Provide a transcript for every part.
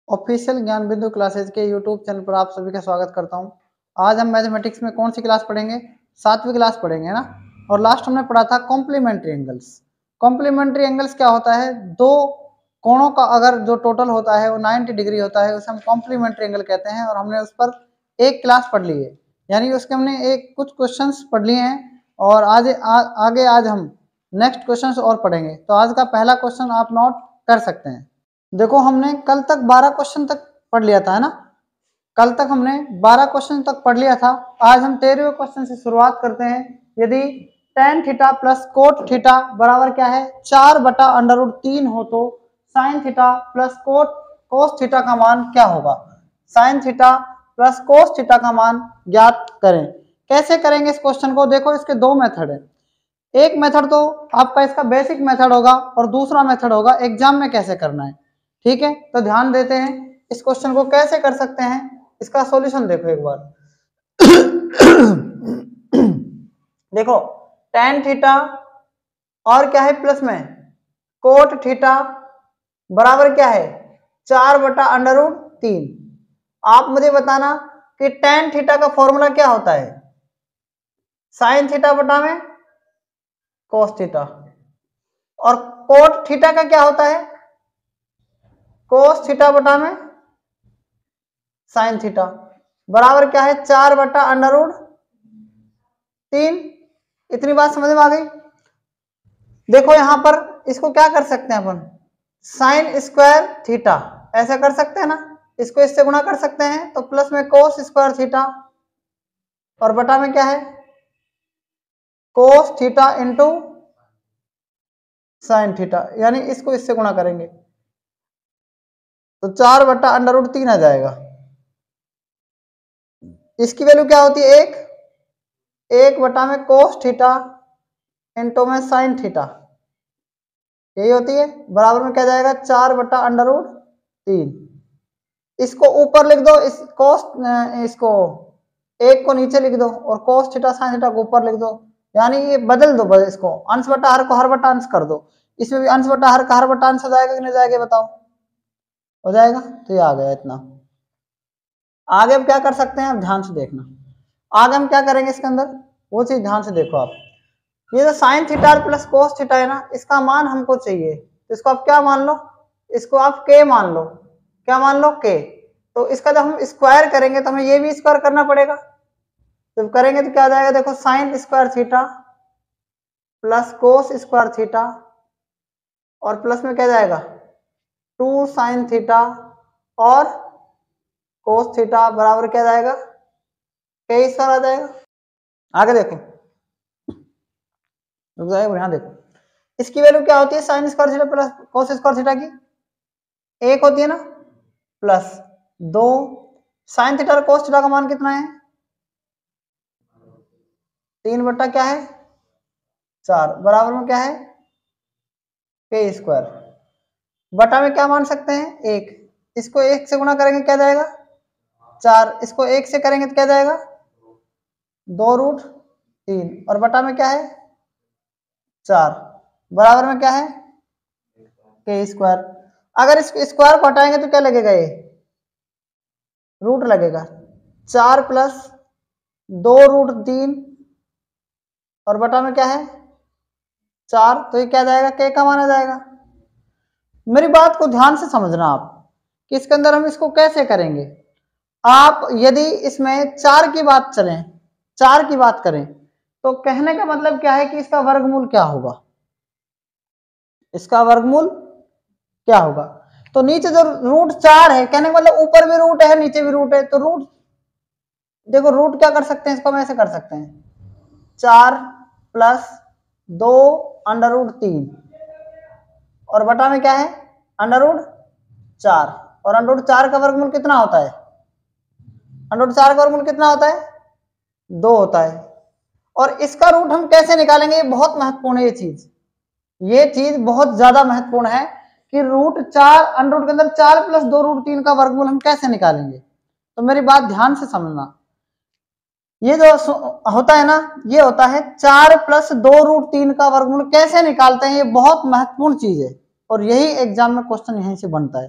Official ज्ञान बिंदु classes के यूट्यूब चैनल पर आप सभी का स्वागत करता हूं। आज हम मैथमेटिक्स में कौन सी क्लास पढ़ेंगे? 7वीं क्लास पढ़ेंगे ना। और लास्ट हमने पढ़ा था कॉम्प्लीमेंट्री एंगल्स। कॉम्प्लीमेंट्री एंगल्स क्या होता है? दो कोणों का अगर जो टोटल होता है वो 90 डिग्री होता है, उसे हम कॉम्प्लीमेंट्री एंगल कहते हैं। और हमने उस पर एक क्लास पढ़ ली है, यानी उसके हमने कुछ क्वेश्चंस पढ़ लिए हैं। और आगे आज हम नेक्स्ट क्वेश्चंस और पढ़ेंगे। तो आज का पहला क्वेश्चन आप नोट कर सकते हैं। देखो, हमने कल तक 12 क्वेश्चन तक पढ़ लिया था, है ना। कल तक हमने 12 क्वेश्चन तक पढ़ लिया था। आज हम 13वें क्वेश्चन से शुरुआत करते हैं। यदि tan theta plus cot theta बराबर क्या है? 4/√3 हो तो sin theta plus cos theta का मान क्या होगा? sin theta plus cos theta का मान ज्ञात करें। कैसे करेंगे इस क्वेश्चन को? देखो, इसके दो मेथड है। एक मेथड तो आपका इसका बेसिक मेथड होगा और दूसरा मेथड होगा एग्जाम में कैसे करना है। ठीक है, तो ध्यान देते हैं इस क्वेश्चन को कैसे कर सकते हैं। इसका सॉल्यूशन देखो एक बार। देखो, tan थीटा और क्या है प्लस में कोट थीटा बराबर क्या है? 4/√3। आप मुझे बताना कि tan थीटा का फॉर्मूला क्या होता है? sin थीटा बटा में कोस थीटा। और कोट थीटा का क्या होता है? कोस थीटा बटा में साइन थीटा बराबर क्या है? 4/√3। इतनी बात समझ में आ गई? देखो यहां पर इसको क्या कर सकते हैं अपन? साइन स्क्वायर थीटा ऐसा कर सकते हैं ना। इसको इससे गुणा कर सकते हैं तो प्लस में कोस स्क्वायर थीटा और बटा में क्या है? Cos theta into sine theta, यानी इसको इससे गुणा करेंगे तो 4/√3 आ जाएगा। इसकी वैल्यू क्या होती है? 1 बटा में कोस थीटा इंटू में साइन थीटा, यही होती है। बराबर में क्या जाएगा? 4/√3। इसको ऊपर लिख दो, इसको 1 को नीचे लिख दो और कोस थीटा साइन थीटा को ऊपर लिख दो, यानी ये बदल दो। इसको अंश बटा हर को हर बटा अंश कर दो। इसमें भी अंश बटा हर का हर बटा अंश हो जाएगा कि नहीं जाएगा? बताओ, हो जाएगा। तो ये आ गया इतना। आगे हम क्या कर सकते हैं? आप ध्यान से देखना। आगे हम क्या करेंगे इसके अंदर, वो चीज ध्यान से देखो आप। ये जो sine theta plus cos theta है ना, इसका मान हमको चाहिए। तो इसको आप क्या मान लो? इसको आप के मान लो। क्या मान लो? के। तो इसका जब हम स्क्वायर करेंगे तो हमें ये भी स्क्वायर करना पड़ेगा। जब करेंगे तो क्या आ जाएगा? देखो, sine square theta plus cos square theta और प्लस में क्या जाएगा? 2 साइन थीटा और कोस थीटा बराबर क्या जाएगा? के स्क्वायर आ जाएगा। आगे देखो, रुक जाएगा। यहाँ देखो, इसकी वैल्यू क्या होती है? Sine square theta plus cos square theta की 1 होती है ना, प्लस 2 साइन थीटा और कोस थीटा का मान कितना है? 3 बटा क्या है? 4 बराबर में क्या है? के स्क्वायर। बटा में क्या मान सकते हैं? 1। इसको 1 से गुणा करेंगे क्या जाएगा? 4। इसको 1 से करेंगे तो क्या जाएगा? 2√3 और बटा में क्या है? 4 बराबर में क्या है? के स्क्वायर। अगर इसको स्क्वायर को हटाएंगे तो क्या लगेगा? ये रूट लगेगा। 4 प्लस 2√3 और बटा में क्या है? 4। तो ये क्या जाएगा? के का माना जाएगा। मेरी बात को ध्यान से समझना आप कि इसके अंदर हम इसको कैसे करेंगे। आप यदि इसमें 4 की बात चलें, 4 की बात करें तो कहने का मतलब क्या है कि इसका वर्गमूल क्या होगा? इसका वर्गमूल क्या होगा? तो नीचे जो √4 है, कहने का मतलब ऊपर भी रूट है नीचे भी रूट है। तो रूट देखो, रूट क्या कर सकते हैं? इसको हम ऐसे कर सकते हैं, 4 प्लस 2√3 और बटा में क्या है? √4। और √4 का वर्गमूल कितना होता है? √4 का वर्गमूल कितना होता है? 2 होता है। और इसका रूट हम कैसे निकालेंगे? ये बहुत महत्वपूर्ण है। ये चीज बहुत ज्यादा महत्वपूर्ण है कि √4 अंडर के अंदर 4 प्लस 2√3 का वर्गमूल हम कैसे निकालेंगे। तो मेरी बात ध्यान से समझना। ये जो होता है ना, ये होता है 4 प्लस 2√3 का वर्गमूल कैसे निकालते हैं। ये बहुत महत्वपूर्ण चीज है और यही एग्जाम में क्वेश्चन यहीं से बनता है।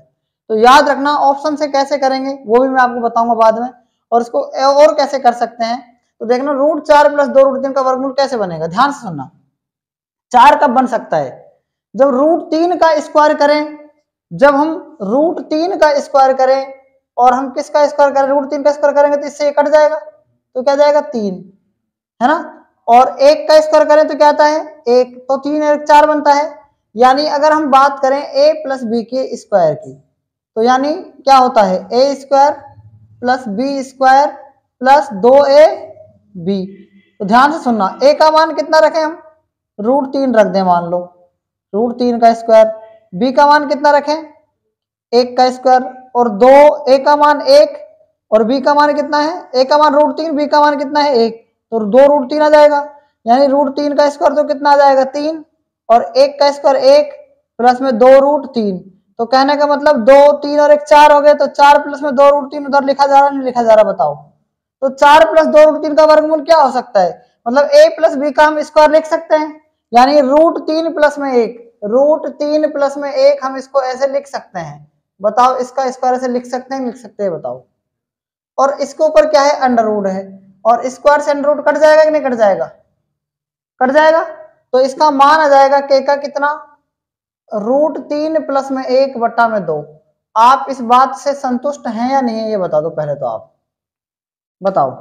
तो याद रखना ऑप्शन से कैसे करेंगे वो भी मैं आपको बताऊंगा बाद में, और इसको और कैसे कर सकते हैं। तो देखना √4 प्लस 2√3 का वर्गमूल कैसे बनेगा, ध्यान से सुनना। 4 कब बन सकता है, जब √3 का स्क्वायर करें, जब हम √3 का स्क्वायर करें और हम किसका स्क्वायर करें, √3 का स्क्वायर करेंगे तो इससे कट जाएगा, तो क्या जाएगा 3, है ना। और 1 का स्क्वायर करें तो क्या आता है 1, तो 3 और 4 बनता है। यानी अगर हम बात करें a प्लस बी के स्क्वायर की, तो यानी क्या होता है a square plus B square plus 2ab। तो ध्यान से सुनना, a का मान कितना रखें हम, √3 रख दें, मान लो √3 का स्क्वायर, b का मान कितना रखें 1 का स्क्वायर, और 2 a का मान 1 और b का मान कितना है, a का मान √3, b का मान कितना है 1, तो 2√3 आ जाएगा। यानी √3 का स्क्वायर तो कितना आ जाएगा 3, और 1 का स्क्वायर 1 प्लस में 2√3, तो कहने का मतलब 2, 3 और 1 4 हो गए, तो 4 प्लस में 2√3 उधर लिखा जा रहा नहीं लिखा जा रहा, बताओ। तो 4 प्लस 2√3 का वर्गमूल क्या हो सकता है, मतलब a प्लस बी का हम स्क्वायर लिख सकते हैं, यानी √3 प्लस में 1, √3 प्लस में 1 हम इसको ऐसे लिख सकते हैं। बताओ इसका स्क्वायर ऐसे लिख सकते हैं, लिख सकते हैं, बताओ। और इसके ऊपर क्या है, अंडर रूट है, और स्क्वायर से अंडर रूट कट जाएगा कि नहीं कट जाएगा, कट जाएगा। तो इसका मान आ जाएगा k का कितना, √3 प्लस में 1 बट्टा में 2। आप इस बात से संतुष्ट हैं या नहीं है, ये बता दो पहले तो, आप बताओ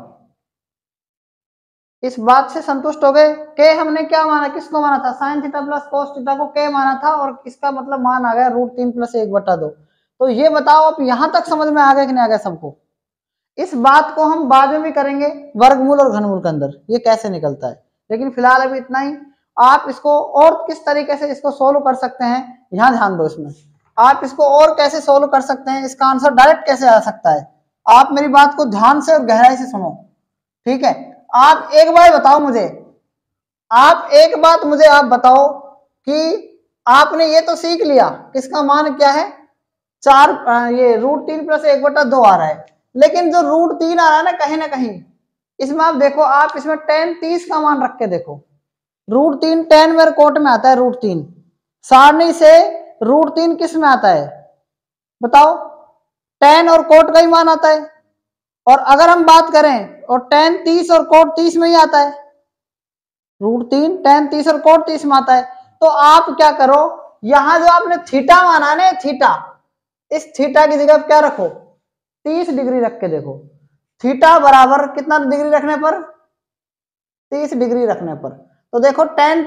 इस बात से संतुष्ट हो गए। के हमने क्या माना, किसको माना था, sine theta plus cos theta को के माना था, और इसका मतलब मान आ गया √3 प्लस 1 बट्टा 2। तो ये बताओ आप यहां तक समझ में आ गया कि नहीं आ गया सबको। इस बात को हम बाद में भी करेंगे वर्गमूल और घनमूल के अंदर, ये कैसे निकलता है, लेकिन फिलहाल अभी इतना ही। आप इसको और किस तरीके से इसको सोल्व कर सकते हैं, यहाँ ध्यान दो इसमें। आप इसको और कैसे सोल्व कर सकते हैं, इसका आंसर डायरेक्ट कैसे आ सकता है, आप मेरी बात को ध्यान से और गहराई से सुनो, ठीक है। आप एक बार बताओ मुझे, आप एक बात मुझे आप बताओ कि आपने ये तो सीख लिया किसका मान क्या है 4, ये √3 प्लस 1 बट्टा 2 आ रहा है, लेकिन जो √3 आ रहा है ना कहीं इसमें आप देखो, आप इसमें tan 30 का मान रख के देखो। √3 tan मेरे कोट में आता है, √3 सारणी से √3 किस में आता है बताओ, tan और कोट का ही मान आता है। और अगर हम बात करें और tan 30 और कोट 30 में ही आता है, √3 tan 30 और कोट 30 में आता है। तो आप क्या करो, यहां जो आपने थीटा माना ना, थीटा, इस थीटा की जगह क्या रखो 30 डिग्री रख के देखो। थीटा बराबर कितना डिग्री रखने पर, 30 डिग्री रखने पर। तो देखो tan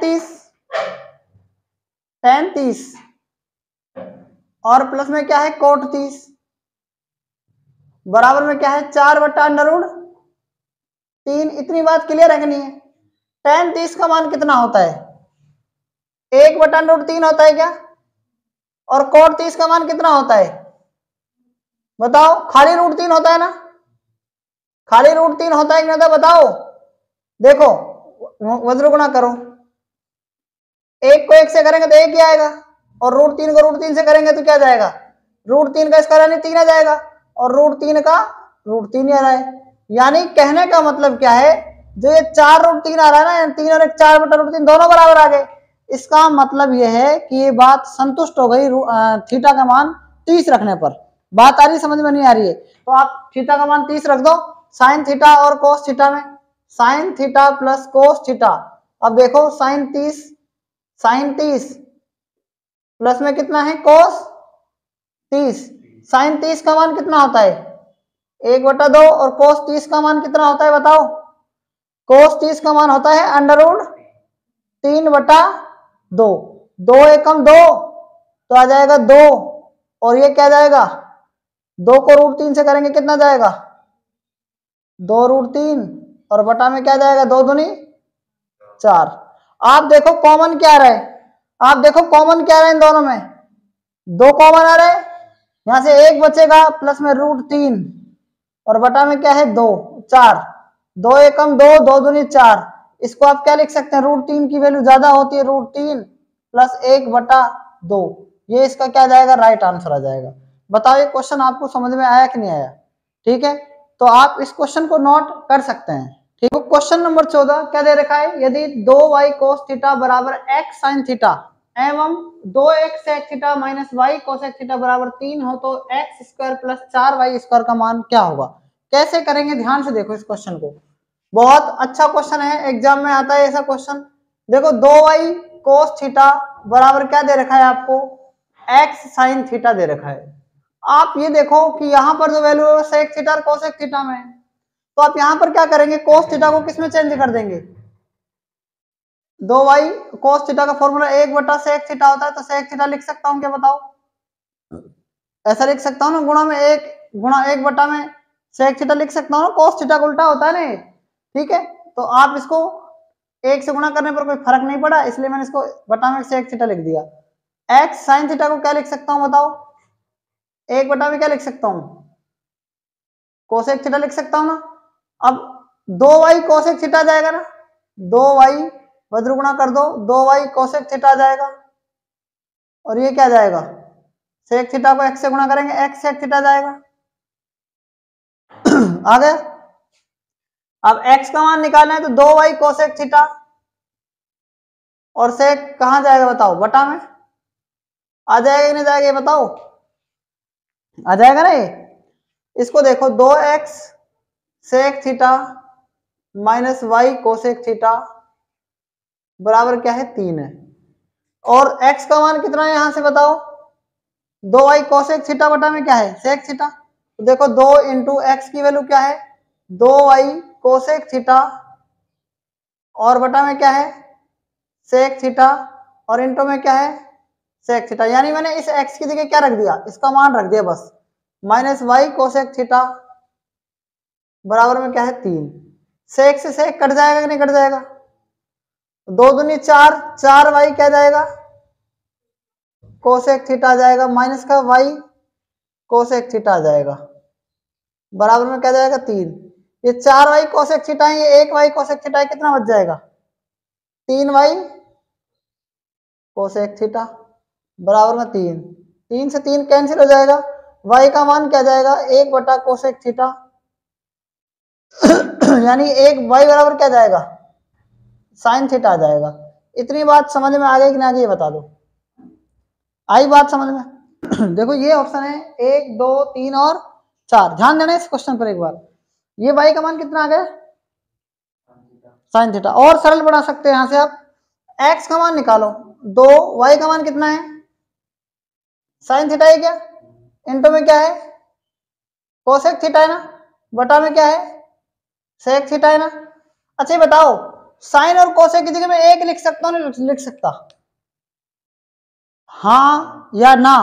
30 और प्लस में क्या है कोट 30 बराबर में क्या है 4 बट्टा √3। इतनी बात क्लियर है कि नहीं है। tan 30 का मान कितना होता है 1 बट्टा √3 होता है क्या, और कोट 30 का मान कितना होता है बताओ, खाली √3 होता है ना, खाली √3 होता है कि नहीं होता बताओ। देखो वज्र गुणा करो, 1 को 1 से करेंगे तो 1 ही आएगा, और √3 को √3 से करेंगे तो क्या जाएगा, √3 का स्क्वायर यानी 3 आ जाएगा, और √3 का √3 ही आ रहा है। यानी कहने का मतलब क्या है, जो ये 4 √3 आ रहा है ना, 3 और 1 4 बटा √3 दोनों बराबर आ गए। इसका मतलब यह है कि ये बात संतुष्ट हो गई थीटा का मान 30 रखने पर। बात आ रही समझ में नहीं आ रही है, तो आप थीटा का मान 30 रख दो साइन थीटा और कोस थीटा में, sine theta plus cos theta. अब देखो साइन 30 प्लस में कितना है कोस 30, साइन 30 का मान कितना होता है 1 बटा 2, और कोस 30 का मान कितना होता है बताओ, कोस 30 का मान होता है √3 बटा 2, 2 एकम 2 तो आ जाएगा 2, और ये क्या जाएगा 2 को √3 से करेंगे कितना जाएगा 2√3, और बटा में क्या जाएगा 2 दूनी 4। आप देखो कॉमन क्या आ रहा है, आप देखो कॉमन क्या आ रहा है इन दोनों में, 2 कॉमन आ रहा है, यहां से 1 बचेगा प्लस में √3, और बटा में क्या है 2 4, 2 एकम 2, 2 दूनी 4। इसको आप क्या लिख सकते हैं, √3 की वैल्यू ज्यादा होती है, √3 प्लस 1 बटा 2, ये इसका क्या जाएगा राइट आंसर आ जाएगा। बताओ ये क्वेश्चन आपको समझ में आया कि नहीं आया, ठीक है। तो आप इस क्वेश्चन को नोट कर सकते हैं, ठीक है। क्वेश्चन नंबर 14 क्या दे रखा है, यदि 2y cos थीटा बराबर x sin थीटा एवं 2x sec theta minus y cosec theta बराबर 3 हो तो एक्स स्क्वायर प्लस 4y² का मान क्या होगा। कैसे करेंगे ध्यान से देखो इस क्वेश्चन को, बहुत अच्छा क्वेश्चन है, एग्जाम में आता है ऐसा क्वेश्चन। देखो 2y कोस थीटा बराबर क्या दे रखा है आपको, x साइन थीटा दे रखा है। आप ये देखो कि यहाँ पर जो वैल्यू है सेक थीटा और कोसेक थीटा में, तो आप यहाँ पर क्या करेंगे, कोस थीटा को किसमें चेंज कर देंगे, 2y कोस थीटा का फॉर्मूला 1/सेक थीटा होता है, तो सेक थीटा लिख सकता हूँ क्या बताओ, ऐसा लिख सकता हूँ ना, गुणा में 1 गुणा 1 में सेक थीटा लिख सकता हूँ ना, कोस थीटा का उल्टा होता है ना, ठीक है। तो आप इसको 1 से गुणा करने पर कोई फर्क नहीं पड़ा, इसलिए मैंने इसको बटा में सेक थीटा लिख दिया। एक्स साइन थीटा को क्या लिख सकता हूँ बताओ, 1 में क्या लिख सकता हूँ, कोसेक थीटा लिख सकता हूँ ना। अब 2y कोसेक थीटा जाएगा ना, 2y बद्र कर दो, 2y कोसेक थीटा जाएगा, और ये क्या जाएगा, सेक थीटा को x से गुणा करेंगे, x सेक थीटा जाएगा। आ गया। अब x का मान निकालना है तो 2y कोसेक थीटा, और सेक कहां जाएगा बताओ, बटा में आ जाएगा कि नहीं जाएगा ये बताओ, आ जाएगा ना ये। इसको देखो 2x sec theta minus y cosec theta बराबर क्या है, 3 है, और x का मान कितना है यहां से बताओ, 2y कोसेक थीटा बटा में क्या है, सेक थीटा। तो देखो 2 इंटू एक्स की वैल्यू क्या है, 2y कोसेक थीटा, और बटा में क्या है, सेक थीटा, और इंटू में क्या है, सेक थीटा। यानी मैंने इस x की जगह क्या रख दिया, इसका मान रख दिया बस, माइनस वाई कोसेक थीटा बराबर में क्या है, 3। सेक से सेक कट जाएगा कि नहीं कट जाएगा, 2 दूनी 4, 4y क्या जाएगा, कोसेक थीटा आ जाएगा, माइनस का y कोसेक थीटा आ जाएगा, बराबर में क्या जाएगा, 3। ये 4y कोसेक थीटा है, ये 1y कोसेक थीटा है, कितना बच जाएगा, 3y कोसेक थीटा बराबर में 3। 3 से 3 कैंसिल हो जाएगा, y का मान क्या जाएगा, 1/कोसेक थीटा यानी 1y बराबर क्या जाएगा, साइन थीटा आ जाएगा। इतनी बात समझ में आ गई कि ना, ये बता दो, आई बात समझ में। देखो ये ऑप्शन है 1 2 3 और 4, ध्यान देना इस क्वेश्चन पर एक बार। ये y का मान कितना आ गया, साइन थीटा। और सरल बना सकते हैं यहां से आप, x का मान निकालो, 2 y का मान कितना है, साइन थीटा है क्या, इंटू में क्या है, कोसेक थीटा है ना, बटा में क्या है, सेक थीटा है ना। अच्छा ये बताओ, साइन और कोसेक की जगह में एक लिख सकता हूँ नहीं लिख सकता, हाँ या ना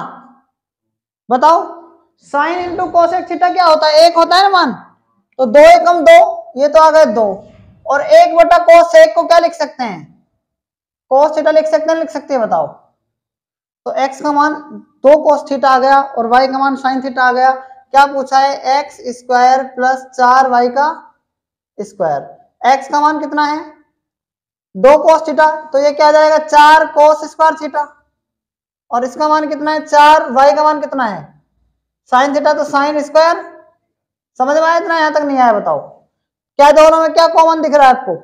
बताओ। साइन इंटू कोसेक थीटा क्या होता है, 1 होता है ना मान, तो 2 एकम 2, ये तो आ गए 2, और 1/कोसेक को क्या लिख सकते हैं, कोस थीटा लिख सकते हैं लिख सकते हैं बताओ। तो x का मान 2 कोस थीटा आ गया, और y का मान साइन थीटा आ गया। क्या पूछा है, x स्क्वायर प्लस 4y का स्क्वायर। x का मान कितना है, 2 कोस थीटा, तो ये क्या आ जाएगा, 4 कोस स्क्वायर थीटा, और इसका मान कितना है 4, y का मान कितना है साइन थीटा, तो साइन स्क्वायर। समझ में आया इतना, यहां तक नहीं आया बताओ, क्या दोनों में क्या कॉमन दिख रहा है आपको,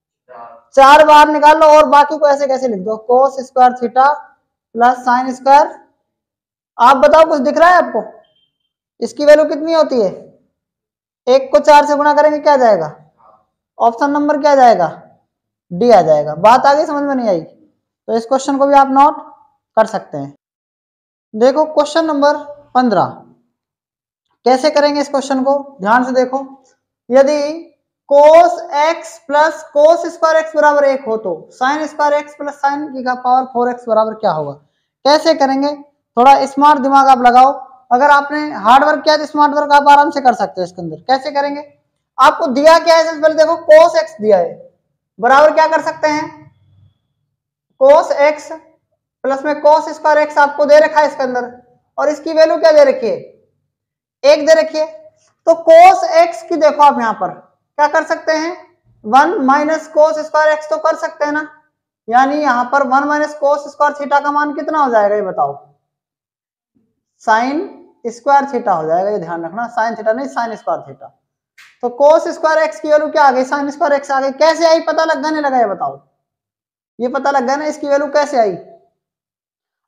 4 बाहर निकाल लो, और बाकी को ऐसे कैसे लिख दो, cos square theta plus sine square. आप बताओ कुछ दिख रहा है आपको, इसकी वैल्यू कितनी होती है, 1 को 4 से गुणा करेंगे क्या जाएगा, ऑप्शन नंबर क्या जाएगा, डी आ जाएगा। बात आ गई, समझ में नहीं आई तो इस क्वेश्चन को भी आप नोट कर सकते हैं। देखो क्वेश्चन नंबर 15, कैसे करेंगे इस क्वेश्चन को, ध्यान से देखो। यदि cos x plus cos square x बराबर 1 हो तो sine square x plus sine की का पावर 4x बराबर क्या होगा। कैसे करेंगे, थोड़ा स्मार्ट दिमाग आप लगाओ, अगर आपने हार्ड वर्क किया तो स्मार्ट वर्क आप आराम से कर सकते हो इसके अंदर। कैसे करेंगे, आपको दिया क्या है, सबसे पहले देखो cos x दिया है, बराबर क्या कर सकते हैं, cos x प्लस में cos स्क्वायर एक्स आपको दे रखा है इसके अंदर, और इसकी वैल्यू क्या दे रखी है, 1 दे रखी है। तो cos x की देखो आप यहां पर क्या कर सकते हैं, 1 माइनस कोस स्क्वायर एक्स तो कर सकते हैं ना, यानी यहां पर 1 माइनस कोस स्क्वायर थीटा का मान कितना हो जाएगा ये बताओ, साइन स्क्वायर थीटा हो जाएगा, ये ध्यान रखना, साइन थीटा नहीं साइन स्क्वायर थीटा। तो कोस स्क्वायर एक्स की वैल्यू क्या आ गई, साइन स्क्वायर एक्स आ गई। कैसे आई, पता लग गया नहीं लगा ये बताओ, ये पता लग गया ना इसकी वैल्यू कैसे आई,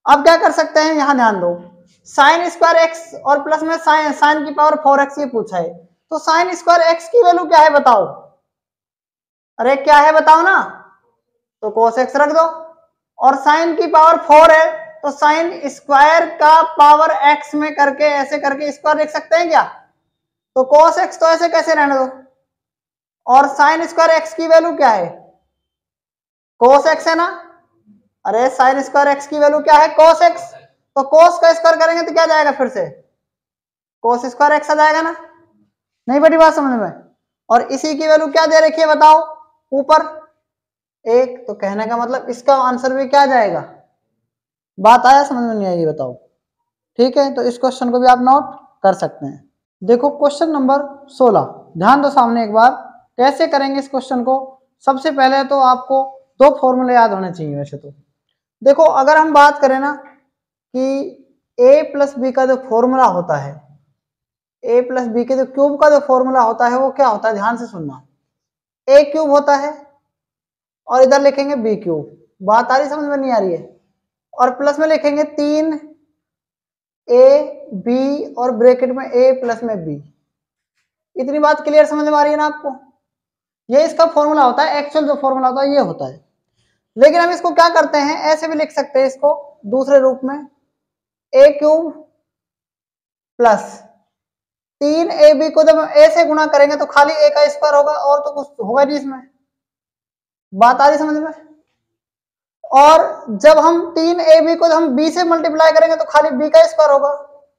अब क्या कर सकते हैं, यहां ध्यान दो, साइन स्क्वायर एक्स और प्लस में साइन की पावर 4x ये पूछा है, तो साइन स्क्वायर एक्स की वैल्यू क्या है बताओ, अरे क्या है बताओ ना, तो cos x रख दो, और साइन की पावर 4 है तो साइन स्क्वायर का पावर x में करके ऐसे करके स्क्वायर लिख सकते हैं क्या, तो cos x तो ऐसे कैसे रहने दो, और साइन स्क्वायर x की वैल्यू क्या है, cos x है ना, अरे साइन स्क्वायर x की वैल्यू क्या है cos x, तो cos का स्क्वायर करेंगे तो क्या जाएगा, फिर से cos स्क्वायर x आ जाएगा ना, नहीं बड़ी बात समझ में, और इसी की वैल्यू क्या दे रखी है बताओ ऊपर 1, तो कहने का मतलब इसका आंसर भी क्या जाएगा, बात आया समझ में नहीं आई बताओ, ठीक है, तो इस क्वेश्चन को भी आप नोट कर सकते हैं। देखो क्वेश्चन नंबर 16, ध्यान दो सामने एक बार, कैसे करेंगे इस क्वेश्चन को। सबसे पहले तो आपको दो फॉर्मूले याद होने चाहिए वैसे तो। देखो अगर हम बात करें ना कि a प्लस बी का जो फॉर्मूला होता है, a प्लस बी के जो क्यूब का जो फॉर्मूला होता है वो क्या होता है, ध्यान से सुनना, a क्यूब होता है और इधर लिखेंगे b क्यूब, बात आ रही समझ में नहीं आ रही है, और प्लस में लिखेंगे 3 a b और ब्रैकेट में a प्लस में b, इतनी बात क्लियर समझ में आ रही है ना आपको, ये इसका फॉर्मूला होता है, एक्चुअल जो फॉर्मूला होता है ये होता है। लेकिन हम इसको क्या करते हैं, ऐसे भी लिख सकते हैं इसको दूसरे रूप में, a क्यूब प्लस 3ab को जब हम a से गुणा करेंगे तो खाली a का स्क्वायर होगा और तो कुछ होगा नहीं इसमें, बात आ रही समझ में, और जब हम 3ab को जब हम b से मल्टीप्लाई करेंगे तो खाली b का स्क्वायर होगा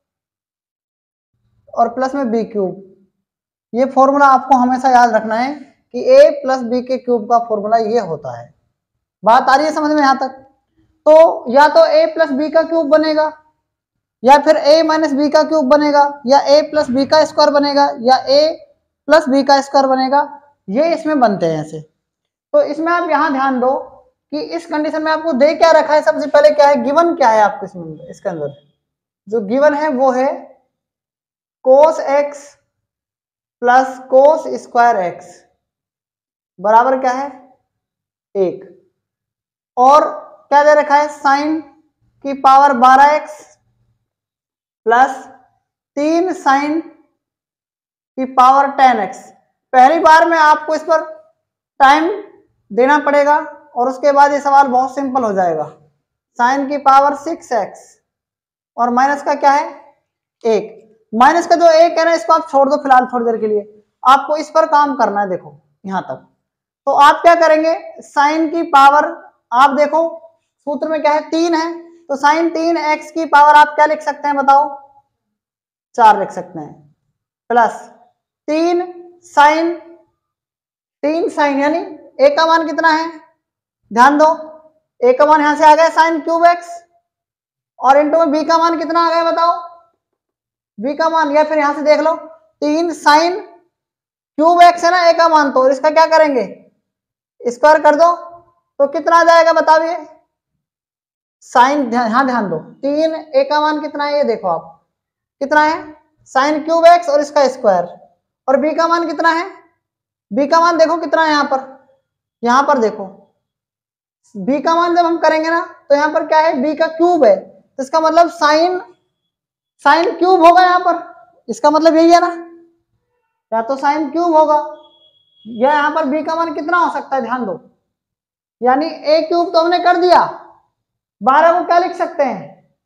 और प्लस में b क्यूब। ये फॉर्मूला आपको हमेशा याद रखना है कि a प्लस बी के क्यूब का फॉर्मूला ये होता है, बात आ रही है समझ में यहां तक, तो या तो a प्लस बी का क्यूब बनेगा या फिर a माइनस बी का क्यूब बनेगा या a प्लस बी का स्क्वायर बनेगा या a प्लस बी का स्क्वायर बनेगा, ये इसमें बनते हैं ऐसे। तो इसमें आप यहां ध्यान दो कि इस कंडीशन में आपको दे क्या रखा है, सबसे पहले क्या है, गिवन क्या है आपको इसमें, इसके अंदर जो गिवन है वो है cos x plus cos square x बराबर क्या है 1, और क्या दे रखा है, साइन की पावर 12x प्लस 3 साइन की पावर 10x। पहली बार में आपको इस पर टाइम देना पड़ेगा और उसके बाद ये सवाल बहुत सिंपल हो जाएगा। साइन की पावर 6x और माइनस का क्या है 1, माइनस का जो 1 है ना इसको आप छोड़ दो फिलहाल थोड़ी देर के लिए, आपको इस पर काम करना है। देखो यहां तक तो आप क्या करेंगे, साइन की पावर आप देखो सूत्र में क्या है 3 है, तो साइन 3x की पावर आप क्या लिख सकते हैं बताओ 4 लिख सकते हैं, प्लस 3 साइन यानी a का मान कितना है, ध्यान दो a का मान यहां से आ गया साइन क्यूब x और इंटू में b का मान कितना आ गया बताओ, b का मान, या फिर यहां से देख लो 3 साइन क्यूब x है ना a का मान, तो इसका क्या करेंगे स्क्वायर कर दो तो कितना आ जाएगा बताइए, साइन ध्यान दो 3 a का मान कितना है, ये देखो आप कितना है साइन क्यूब x और इसका स्क्वायर, और b का मान कितना है, b का मान देखो कितना है यहां पर देखो b का मान जब हम करेंगे ना तो यहां पर क्या है b का क्यूब है, तो इसका मतलब साइन क्यूब होगा यहां पर, इसका मतलब यही है ना, या तो साइन क्यूब होगा या यहां पर b का मान कितना हो सकता है, ध्यान दो यानी a क्यूब तो हमने कर दिया, 12 को क्या लिख सकते हैं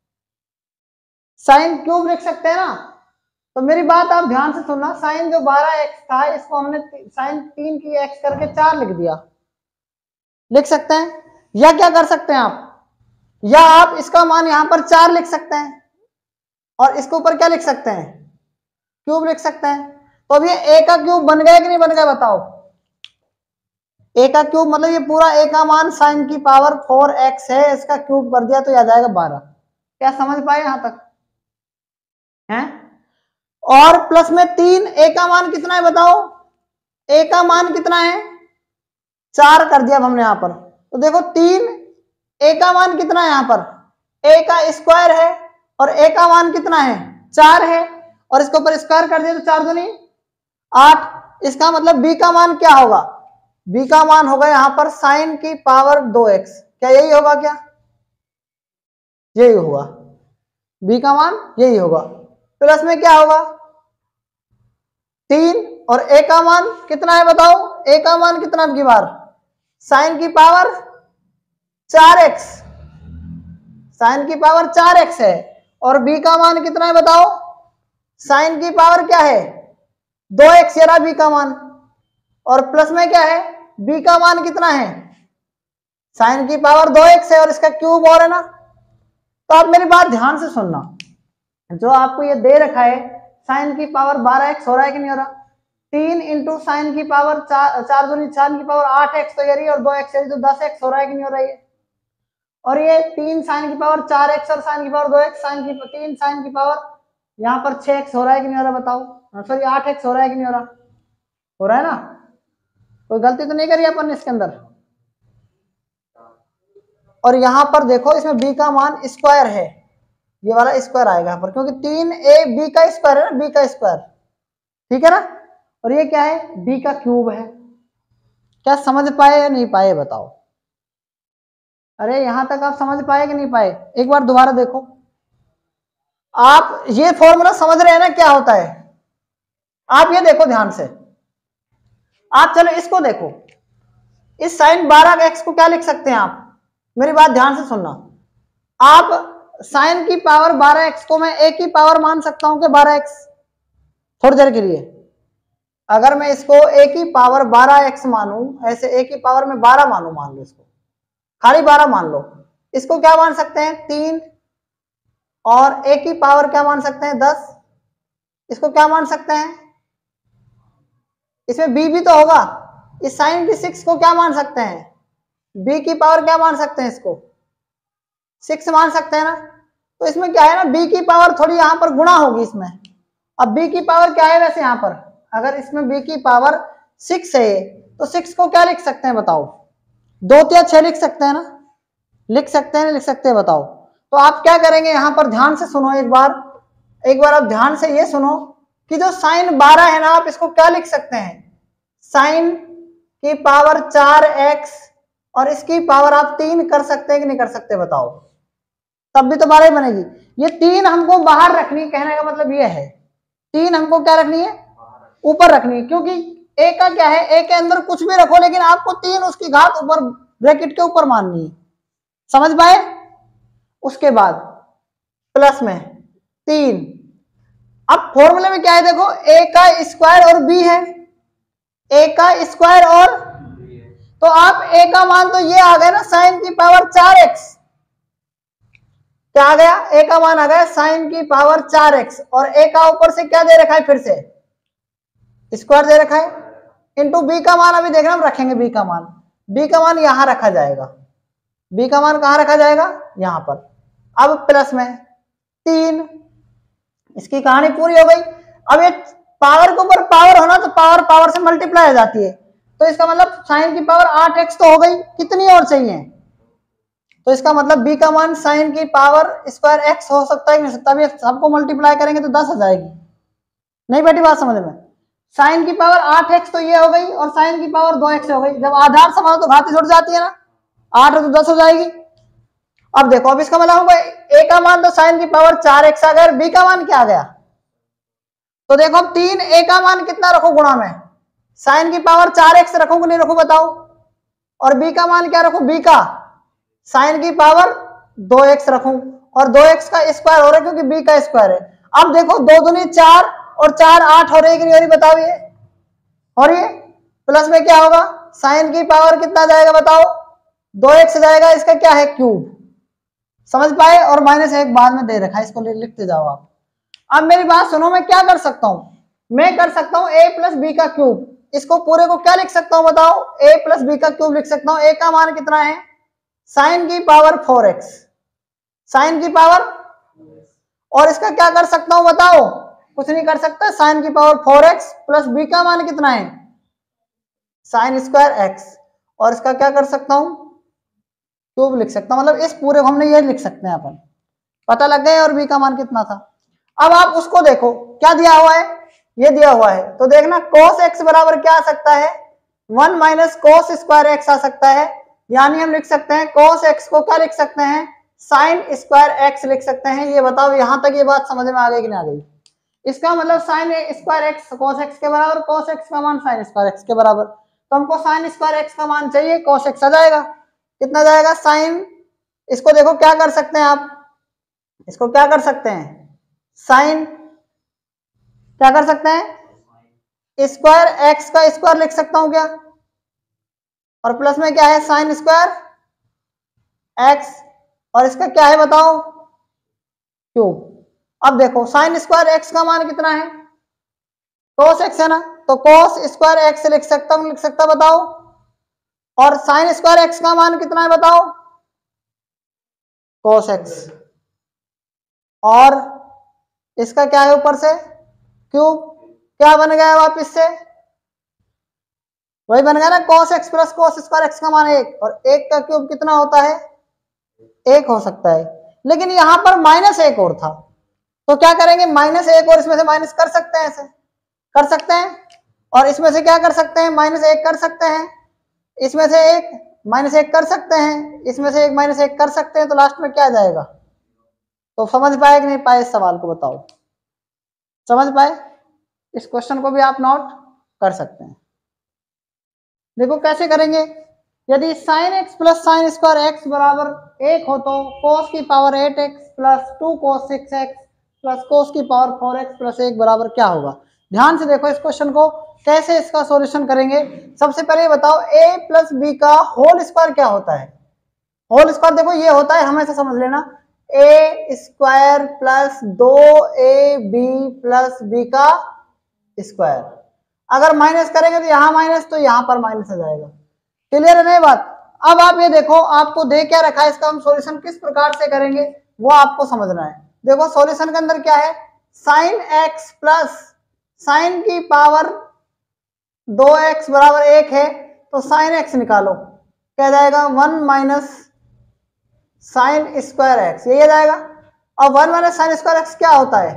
साइन क्यूब लिख सकते हैं ना। तो मेरी बात आप ध्यान से सुनना, साइन जो 12x था इसको हमने साइन 3 की x करके 4 लिख दिया, लिख सकते हैं, या क्या कर सकते हैं आप, या आप इसका मान यहां पर 4 लिख सकते हैं और इसके ऊपर क्या लिख सकते हैं क्यूब लिख सकते हैं। तो अब ये a का क्यूब बन गया कि नहीं बन गया बताओ, a का क्यूब मतलब ये पूरा a का मान साइन की पावर 4x है, इसका क्यूब कर दिया तो आ जाएगा 12। क्या समझ पाए यहां तक हैं, और प्लस में 3 a का मान कितना है बताओ, a का मान कितना है 4 कर दिया अब हमने यहां पर, तो देखो 3 a का मान कितना है यहां पर a का स्क्वायर है और a का मान कितना है 4 है, और इसके ऊपर स्क्वायर कर दिया तो 4 दूनी 8, इसका मतलब b का मान क्या होगा, b का मान होगा यहां पर साइन की पावर 2x, क्या यही होगा क्या, यही होगा, b का मान यही होगा। प्लस में क्या होगा 3 और a का मान कितना है बताओ, a का मान कितना की बार साइन की पावर 4x, साइन की पावर 4x है, और b का मान कितना है बताओ, साइन की पावर क्या है 2x, ये रहा b का मान, और प्लस में क्या है b का मान कितना है साइन की पावर 2x है और इसका क्यूब और है ना। तो आप मेरी बात ध्यान से सुनना, जो आपको ये दे रखा है साइन की पावर 12x हो रहा है कि नहीं हो रहा, 3 इंटू साइन की पावर 4 दूनी 4 की पावर 8x तो ये रही, और 2x है तो 10x हो रहा है कि नहीं हो रहा है, और ये 3 साइन की पावर 4x और साइन की पावर 2x, साइन की 3 साइन की पावर यहाँ पर 6x हो रहा है कि नहीं हो रहा बताओ, सॉरी 8x हो रहा है कि नहीं हो रहा, हो रहा है ना, कोई गलती तो नहीं करी अपन इसके अंदर। और यहाँ पर देखो इसमें b का मान स्क्वायर है, ये वाला स्क्वायर आएगा यहाँ पर, क्योंकि 3ab का स्क्वायर है ना, b का स्क्वायर, ठीक है ना, और ये क्या है b का क्यूब है। क्या समझ पाए या नहीं पाए बताओ, अरे यहां तक आप समझ पाए कि नहीं पाए, एक बार दोबारा देखो। आप ये फॉर्मूला समझ रहे हैं ना क्या होता है, आप ये देखो ध्यान से, आप चलो इसको देखो, इस साइन 12x को क्या लिख सकते हैं आप, मेरी बात ध्यान से सुनना, आप साइन की पावर 12x को मैं a की पावर मान सकता हूं कि 12x, थोड़ी देर के लिए अगर मैं इसको a की पावर 12x मानूं, ऐसे a की पावर में 12 मानूं, मान लो इसको खाली 12 मान लो, इसको क्या मान सकते हैं 3, और a की पावर क्या मान सकते हैं 10, इसको क्या मान सकते हैं, इसमें b भी तो होगा, इस साइन की 6 को क्या मान सकते हैं, b की पावर क्या मान सकते हैं, इसको 6 मान सकते हैं ना। तो इसमें क्या है ना b की पावर थोड़ी यहाँ पर गुणा होगी इसमें, अब b की पावर क्या है वैसे यहाँ पर, अगर इसमें b की पावर 6 है तो 6 को क्या लिख सकते हैं बताओ, 2 या 6 लिख सकते हैं ना, लिख सकते हैं, लिख सकते हैं बताओ। तो आप क्या करेंगे यहाँ पर ध्यान से सुनो, एक बार आप ध्यान से ये सुनो कि जो साइन 12 है ना, आप इसको क्या लिख सकते हैं, साइन की पावर 4x, और इसकी पावर आप 3 कर सकते हैं कि नहीं कर सकते बताओ, तब भी तो 12 ही बनेगी। ये 3 हमको बाहर रखनी, कहने का मतलब ये है 3 हमको क्या रखनी है, ऊपर रखनी है, क्योंकि a का क्या है, a के अंदर कुछ भी रखो लेकिन आपको 3 उसकी घात ऊपर ब्रैकेट के ऊपर माननी है, समझ पाए। उसके बाद प्लस में 3, अब फॉर्मूले में क्या है देखो, a का स्क्वायर और b है, a का स्क्वायर और, तो आप a का मान तो ये आ गया ना साइन की पावर 4x, क्या आ गया, a का मान आ गया साइन की पावर 4x, और a का ऊपर से क्या दे रखा है, फिर से स्क्वायर दे रखा है, इंटू b का मान अभी देखना हम रखेंगे, b का मान यहां रखा जाएगा, b का मान कहां रखा जाएगा, यहां पर। अब प्लस में 3, इसकी कहानी पूरी हो गई। अब ये पावर के ऊपर पावर होना तो पावर से मल्टीप्लाई हो जाती है, तो इसका मतलब साइन की पावर 8x तो हो गई, कितनी और चाहिए, तो इसका मतलब b का मान साइन की पावर स्क्वायर x हो सकता है कि नहीं सकता, अभी सबको मल्टीप्लाई करेंगे तो 10 हो जाएगी, नहीं बेटी बात समझ में, साइन की पावर 8x तो ये हो गई, और साइन की पावर 2x हो गई, जब आधार समान तो घाती जुड़ जाती है ना, 8 है तो 10 हो जाएगी। अब देखो, अब इसका मतलब हमको a का मान तो साइन की पावर 4x आ गया, और b का मान क्या आ गया, तो देखो अब 3 a का मान कितना रखो गुणा में, साइन की पावर 4x रखो कि नहीं रखो बताओ, और b का मान क्या रखो, b का साइन की पावर 2x रखूं, और 2x का स्क्वायर हो रहा है क्योंकि b का स्क्वायर है। अब देखो 2 दूनी 4 और 4 8 हो रही है कि नहीं हो रही बताओ, ये हो रही है। प्लस में क्या होगा, साइन की पावर कितना जाएगा बताओ, 2x जाएगा, इसका क्या है क्यूब, समझ पाए, और -1 बाद में दे रखा है, इसको लिखते जाओ आप। अब मेरी बात सुनो, मैं क्या कर सकता हूं, मैं कर सकता हूं a प्लस बी का क्यूब, इसको पूरे को क्या लिख सकता हूं बताओ, a प्लस बी का क्यूब लिख सकता हूं। a का मान कितना है, साइन की पावर 4x, साइन की पावर, और इसका क्या कर सकता हूं बताओ, कुछ नहीं कर सकता, साइन की पावर 4x प्लस b का मान कितना है, साइन स्क्वायर x, और इसका क्या कर सकता हूं, क्यूब लिख सकता हूं, मतलब इस पूरे को हमने ये लिख सकते हैं अपन, पता लग गया, और b का मान कितना था। अब आप उसको देखो क्या दिया हुआ है, ये दिया हुआ है, तो देखना cos x बराबर क्या आ सकता है, 1 माइनस cos स्क्वायर x आ सकता है, यानी हम लिख सकते हैं cos x को क्या लिख सकते हैं, साइन स्क्वायर एक्स लिख सकते हैं। ये बताओ यहाँ तक ये बात समझ में आ गई कि नहीं आ गई? इसका मतलब sine square x cos x के बराबर, कोस एक्स का मान साइन स्क्वायर एक्स के बराबर। तो हमको साइन स्क्वायर एक्स का मान चाहिए, कोस एक्स आ जाएगा। कितना जाएगा? साइन, इसको देखो क्या कर सकते हैं आप, इसको क्या कर सकते हैं, साइन क्या कर सकते हैं, स्क्वायर एक्स का स्क्वायर लिख सकता हूं क्या, और प्लस में क्या है साइन स्क्वायर एक्स, और इसका क्या है बताओ, क्यूब। अब देखो साइन स्क्वायर एक्स का मान कितना है, कोस एक्स है ना, तो कोस स्क्वायर एक्स लिख सकता हूं, लिख सकता बताओ। और साइन स्क्वायर एक्स का मान कितना है बताओ, कोस एक्स, और इसका क्या है ऊपर से क्यूब। क्या बन गया वापिस से, वही बन गया ना, cos x plus cos square x का मान 1, और 1 का क्यूब कितना होता है, 1 हो सकता है। लेकिन यहां पर -1 और था, तो क्या करेंगे, -1 और इसमें से माइनस कर सकते हैं, ऐसे कर सकते हैं। और इसमें से क्या कर सकते हैं, -1 कर सकते हैं, इसमें से एक -1 कर सकते हैं, इसमें से एक -1 कर सकते हैं, तो लास्ट में क्या आ जाएगा। तो समझ पाए कि नहीं पाए इस सवाल को बताओ, समझ पाए? इस क्वेश्चन को भी आप नोट कर सकते हैं। देखो कैसे करेंगे, यदि sine x plus sine square x बराबर 1 हो तो कोस की power 8x plus 2 cos 6x plus cos की पावर 4x प्लस 1 बराबर क्या होगा। ध्यान से देखो इस क्वेश्चन को, कैसे इसका सॉल्यूशन करेंगे। सबसे पहले बताओ a प्लस बी का होल स्क्वायर क्या होता है। होल स्क्वायर देखो ये होता है, हमेशा समझ लेना, a square plus 2ab plus B का स्क्वायर। अगर माइनस करेंगे तो यहाँ माइनस, तो यहाँ पर माइनस आ जाएगा। क्लियर है नहीं बात? अब आप ये देखो, आपको दे क्या रखा है, इसका हम सॉल्यूशन किस प्रकार से करेंगे वो आपको समझना है। देखो सॉल्यूशन के अंदर क्या है, साइन एक्स प्लस साइन की पावर 2x बराबर 1 है, तो साइन एक्स निकालो, क्या जाएगा 1 माइनस साइन स्क्वायर एक्स, यही आ जाएगा। अब 1 माइनस साइन स्क्वायर एक्स क्या होता है,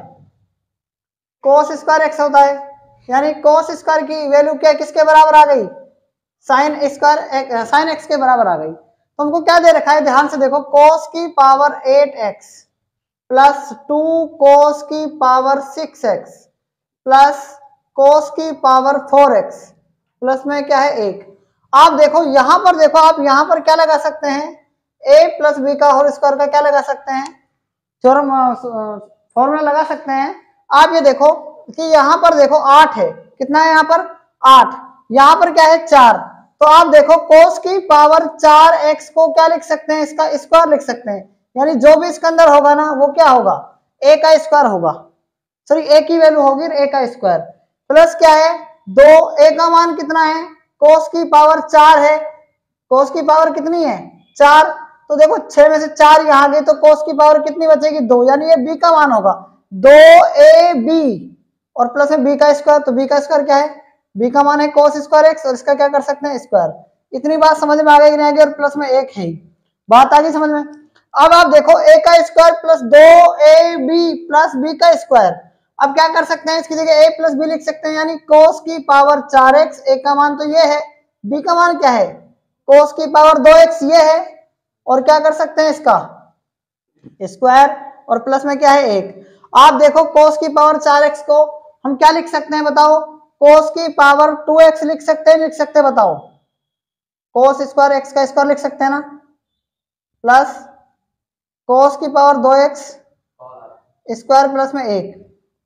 कोस स्क्वायर एक्स होता है, यानी कोस स्क्वायर की वैल्यू क्या किसके बराबर आ गई, साइन स्क्वायर साइन एक्स के बराबर आ गई। तो हमको क्या दे रखा है, ध्यान से देखो, कोस की पावर 8x प्लस 2 कोस की पावर 6x प्लस कोस की पावर 4x प्लस में क्या है 1। आप देखो यहां पर, देखो आप यहां पर क्या लगा सकते हैं, a प्लस बी का होल स्क्वायर का क्या लगा सकते हैं, थ्योरम फॉर्मूला लगा सकते हैं। आप ये देखो कि यहाँ पर देखो 8 है, कितना है यहाँ पर 8, यहाँ पर क्या है 4, तो आप देखो कोस की पावर 4x को क्या लिख सकते हैं, इसका स्क्वायर लिख सकते हैं, यानी जो भी इसके अंदर होगा ना वो क्या होगा, a का स्क्वायर होगा, सॉरी a की वैल्यू होगी a का स्क्वायर, प्लस क्या है 2, a का मान कितना है, कोस की पावर 4 है, कोस की पावर कितनी है 4, तो देखो 6 में से 4 यहाँ गई, तो कोस की पावर कितनी बचेगी 2, यानी ये b का मान होगा 2ab और प्लस में b का स्क्वायर, तो b का स्क्वायर क्या है, b का मान है कोस स्क्वायर एक्स, और इसका क्या कर सकते हैं स्क्वायर। इतनी बात समझ में आ गई कि नहीं आ गई, और प्लस में 1 है, बात आ गई समझ में। अब आप देखो a का square plus 2ab plus b का स्क्वायर, अब क्या कर सकते हैं, इसकी जगह a प्लस बी लिख सकते हैं, यानी कोस की पावर 4x, a का मान तो ये है, b का मान क्या है कोस की पावर 2x ये है, और क्या कर सकते हैं इसका स्क्वायर, और प्लस में क्या है 1। आप देखो कोस की पावर 4x को हम क्या लिख सकते हैं बताओ, कोस की पावर 2x लिख सकते हैं, लिख सकते हैं बताओ, कोस स्क्वायर x का स्क्वायर लिख सकते हैं ना, प्लस कोस की पावर 2x स्क्वायर प्लस में 1।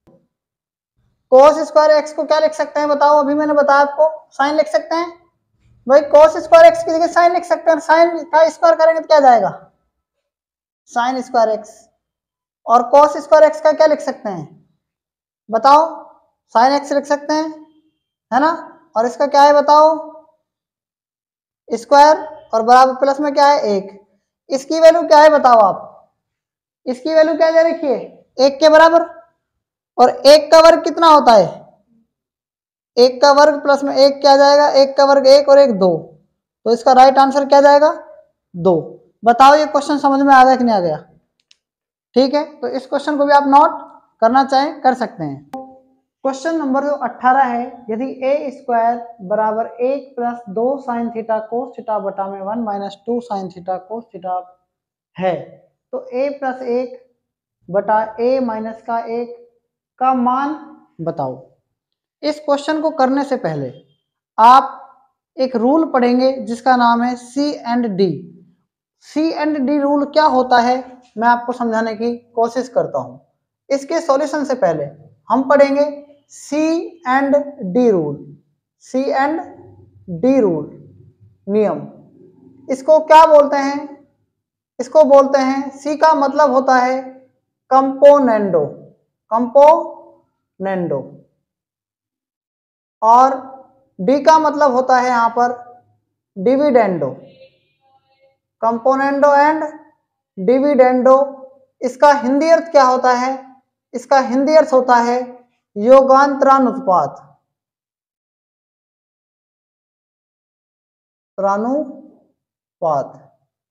कोस स्क्वायर एक्स को क्या लिख सकते हैं बताओ, अभी मैंने बताया आपको साइन लिख सकते हैं, भाई कोस स्क्वायर एक्स की जगह साइन लिख सकते हैं, साइन का स्क्वायर करेंगे तो क्या जाएगा साइन स्क्वायर एक्स, और कोस स्क्वायर एक्स का क्या लिख सकते हैं बताओ, साइन एक्स लिख सकते हैं, है ना, और इसका क्या है बताओ स्क्वायर, और बराबर प्लस में क्या है 1। इसकी वैल्यू क्या है बताओ आप, इसकी वैल्यू क्या दे रखी है 1 के बराबर, और 1 का वर्ग कितना होता है, 1 का वर्ग प्लस में 1 क्या जाएगा, 1 का वर्ग 1 और 1 2, तो इसका राइट आंसर क्या जाएगा 2। बताओ ये क्वेश्चन समझ में आ गया कि नहीं आ गया, ठीक है। तो इस क्वेश्चन को भी आप नोट करना चाहें कर सकते हैं। क्वेश्चन नंबर जो 18 है, यदि a स्क्वायर बराबर 1 plus 2 sine theta cos theta बटा में 1 minus 2 sine theta cos theta है, तो a प्लस 1 बटा a माइनस का 1 का मान बताओ। इस क्वेश्चन को करने से पहले आप एक रूल पढ़ेंगे जिसका नाम है C and D. C and D rule क्या होता है मैं आपको समझाने की कोशिश करता हूं। इसके सॉल्यूशन से पहले हम पढ़ेंगे C and D rule. C and D rule नियम, इसको क्या बोलते हैं? इसको बोलते हैं, सी का मतलब होता है कंपोनेंडो, कंपोनेंडो, और डी का मतलब होता है यहां पर डिविडेंडो, कंपोनेंडो एंड डिविडेंडो। इसका हिंदी अर्थ क्या होता है? इसका हिंदी अर्थ होता है योगांतरानुपात, त्रानुपात।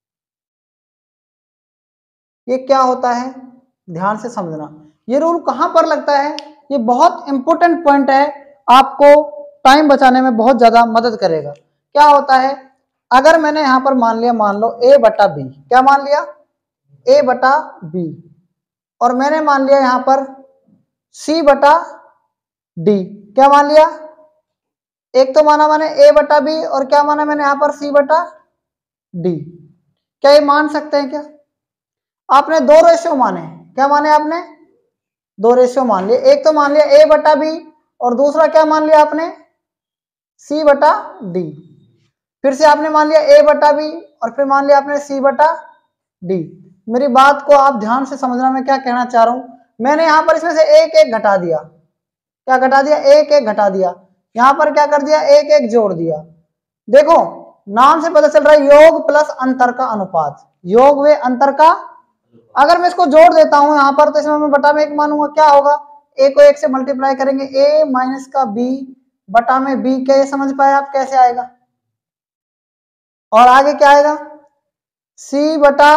ये क्या होता है ध्यान से समझना। ये रूल कहां पर लगता है? ये बहुत इंपॉर्टेंट पॉइंट है, आपको टाइम बचाने में बहुत ज्यादा मदद करेगा। क्या होता है, अगर मैंने यहां पर मान लिया, मान लो a बटा बी, क्या मान लिया? a बटा बी, और मैंने मान लिया यहां पर c बटा d, क्या मान लिया? एक तो माना मैंने a बटा बी और क्या माना मैंने यहां पर c बटा d। क्या ये मान सकते हैं क्या? आपने दो रेशियो माने, क्या माने आपने? दो रेशियो मान लिए। एक तो मान लिया a बटा बी और दूसरा क्या मान लिया आपने? c बटा d। फिर से आपने मान लिया a बटा बी और फिर मान लिया आपने c बटा d। मेरी बात को आप ध्यान से समझना, मैं क्या कहना चाह रहा हूं। मैंने यहां पर इसमें से एक एक घटा दिया, क्या घटा दिया? एक एक घटा दिया। यहां पर क्या कर दिया? एक एक जोड़ दिया। देखो नाम से पता चल रहा है योग प्लस अंतर का अनुपात, योग व अंतर का। अगर मैं इसको जोड़ देता हूं यहां पर तो इसमें मैं बटा में एक मानूंगा, क्या होगा? a को 1 से मल्टीप्लाई करेंगे, a माइनस का b बटा में b। क्या ये समझ पाए आप कैसे आएगा? और आगे क्या आएगा? c बटा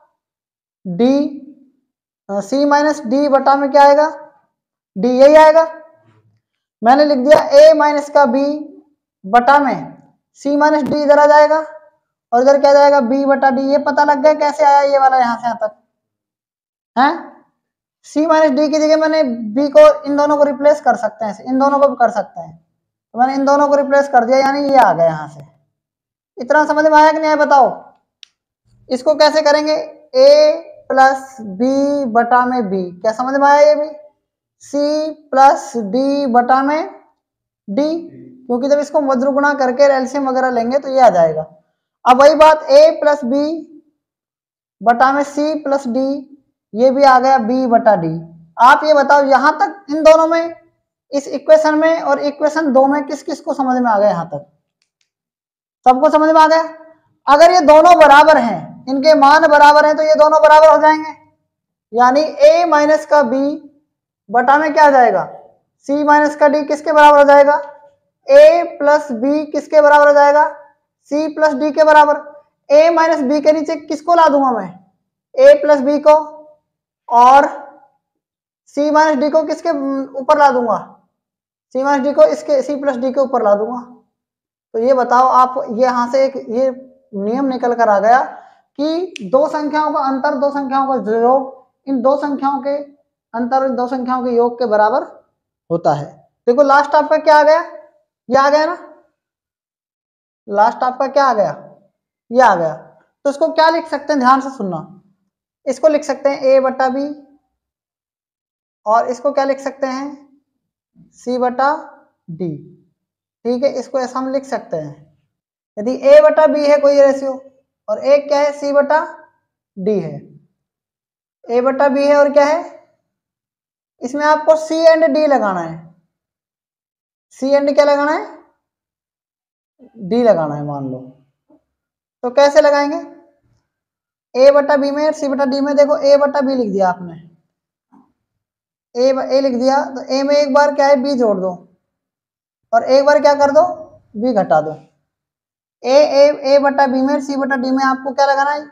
d, c माइनस d बटा में क्या आएगा? d, यही आएगा। मैंने लिख दिया a माइनस का b बटा में c माइनस d, इधर आ जाएगा और इधर क्या जाएगा? b बटा d। ये पता लग गया कैसे आया ये वाला यहां से यहां तक है? c माइनस डी की जगह मैंने b को, इन दोनों को रिप्लेस कर सकते हैं, इन दोनों को भी कर सकते हैं, तो मैंने इन दोनों को रिप्लेस कर दिया, यानी ये आ गया यहां से। इतना समझ में आया कि नहीं आया बताओ? इसको कैसे करेंगे? a प्लस बी बटा में b, क्या समझ में आया? ये भी c प्लस d बटा में d, क्योंकि जब इसको मध्य गुणा करके एलसीएम वगैरह लेंगे तो ये आ जाएगा। अब वही बात a प्लस बी बटा में c प्लस d, ये भी आ गया b बटा d। आप ये बताओ यहां तक इन दोनों में, इस इक्वेशन में और इक्वेशन 2 में किस किस को समझ में आ गया? यहां तक सबको समझ में आ गया। अगर ये दोनों बराबर हैं, इनके मान बराबर हैं, तो ये दोनों बराबर हो जाएंगे, यानी a माइनस का b बटा में क्या आ जाएगा? c माइनस का d किसके बराबर हो जाएगा? a प्लस b किसके बराबर हो जाएगा? c प्लस d के बराबर। a माइनस b के नीचे किसको ला दूंगा मैं? a प्लस b को, और c माइनस d को किसके ऊपर ला दूंगा? c माइनस d को इसके c प्लस d के ऊपर ला दूंगा। तो ये बताओ आप, ये यहां से एक ये नियम निकल कर आ गया कि दो संख्याओं का अंतर, दो संख्याओं का योग, इन दो संख्याओं के अंतर, इन दो संख्याओं के योग के बराबर होता है। देखो लास्ट आपका क्या आ गया? ये आ गया ना, लास्ट आपका क्या आ गया? ये आ गया। तो इसको क्या लिख सकते हैं, ध्यान से सुनना। इसको लिख सकते हैं a बटा बी, और इसको क्या लिख सकते हैं? c बटा d। ठीक है, इसको ऐसा हम लिख सकते हैं। यदि a बटा बी है कोई रेशियो, और एक क्या है? c बटा d है। a बटा बी है और क्या है? इसमें आपको c एंड d लगाना है। c एंड क्या लगाना है? d लगाना है मान लो। तो कैसे लगाएंगे? a बटा बी में और c बटा d में, देखो a बटा बी लिख दिया आपने, a लिख दिया, तो a में एक बार क्या है? b जोड़ दो, और एक बार क्या कर दो? b घटा दो। a बटा बी में c बटा d में आपको क्या लगाना है?